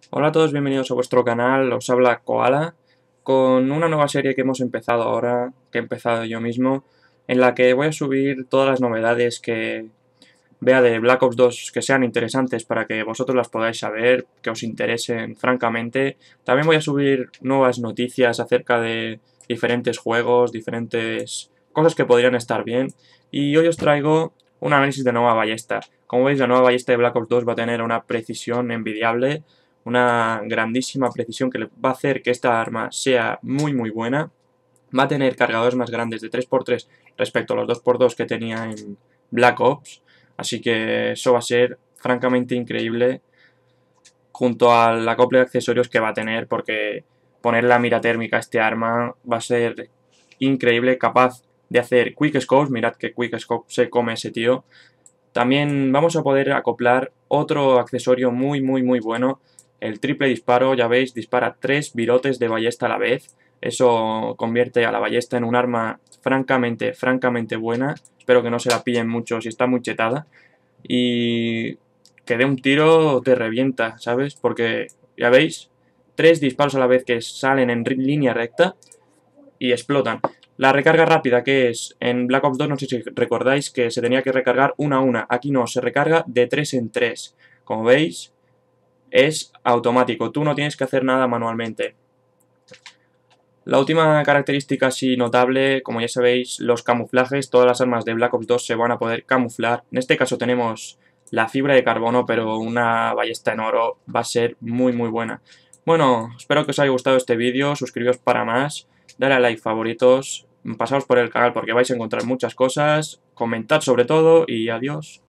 Hola a todos, bienvenidos a vuestro canal, os habla Koala, con una nueva serie que hemos empezado ahora, que he empezado yo mismo, en la que voy a subir todas las novedades que vea de Black Ops 2 que sean interesantes para que vosotros las podáis saber, que os interesen francamente. También voy a subir nuevas noticias acerca de diferentes juegos, diferentes cosas que podrían estar bien, y hoy os traigo un análisis de nueva ballesta. Como veis, la nueva ballesta de Black Ops 2 va a tener una precisión envidiable, una grandísima precisión que va a hacer que esta arma sea muy buena. Va a tener cargadores más grandes de 3x3 respecto a los 2x2 que tenía en Black Ops, así que eso va a ser francamente increíble junto al acople de accesorios que va a tener, porque poner la mira térmica a este arma va a ser increíble, capaz de hacer quick scopes. Mirad que quick scope se come ese tío. También vamos a poder acoplar otro accesorio muy bueno, el triple disparo. Ya veis, dispara 3 virotes de ballesta a la vez. Eso convierte a la ballesta en un arma francamente buena. Espero que no se la pillen mucho si está muy chetada. Y que de un tiro te revienta, ¿sabes? Porque, ya veis, 3 disparos a la vez que salen en línea recta y explotan. La recarga rápida, que es en Black Ops 2, no sé si recordáis que se tenía que recargar una a una. Aquí no, se recarga de 3 en 3. Como veis, es automático. Tú no tienes que hacer nada manualmente. La última característica así notable, como ya sabéis, los camuflajes. Todas las armas de Black Ops 2 se van a poder camuflar. En este caso tenemos la fibra de carbono, pero una ballesta en oro va a ser muy buena. Bueno, espero que os haya gustado este vídeo. Suscribíos para más. Dale a like, favoritos. Pasaos por el canal porque vais a encontrar muchas cosas. Comentad sobre todo y adiós.